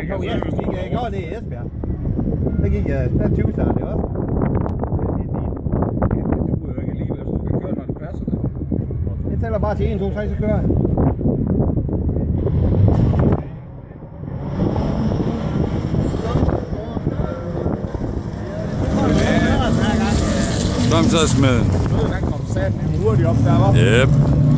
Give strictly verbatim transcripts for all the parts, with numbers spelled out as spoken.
Jeg gik over det i Esbjerg. Der gik jeg, der tyve starter det også. Du er jo ikke alligevel, så du kan køre, når det passer dig. Jeg tæller bare til en, to, tre, så kører jeg. Kom så, Smeden. Smeden, han kom sat lidt hurtigt op der, var. Yep.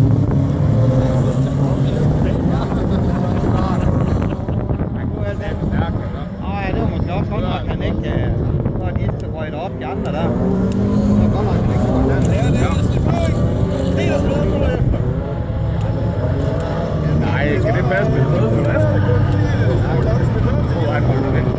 Nej, det var måske også godt nok, han ikke, når de røgte op de andre der. Så godt nok, han ikke kom der. Ja, det er det er slået efter. Nej, skal det passe med noget for efter? Jeg tror, han holder den.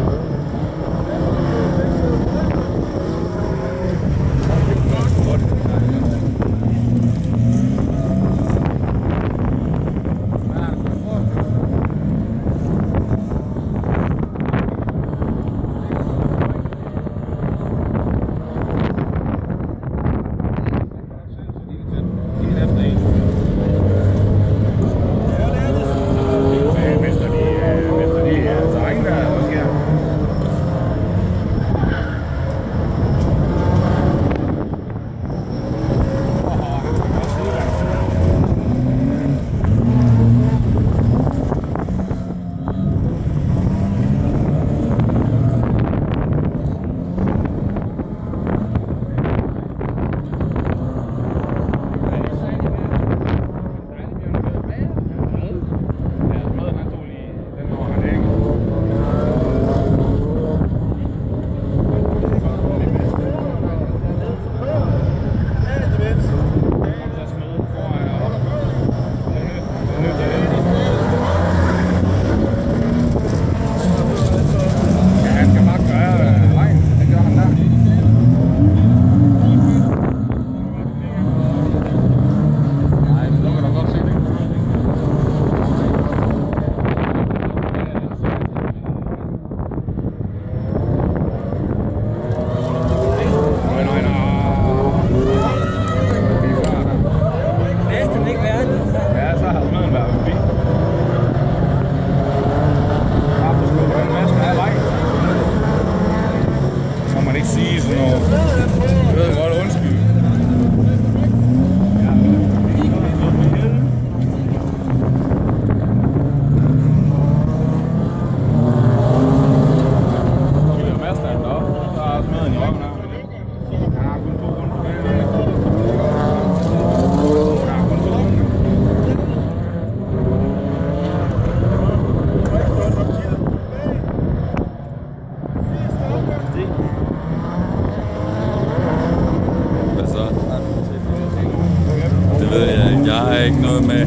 Jeg har ikke noget med.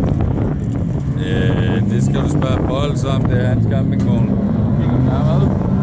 Øh, det skal du spørge Bold om, det er hans campingvogn. Ja, hvad?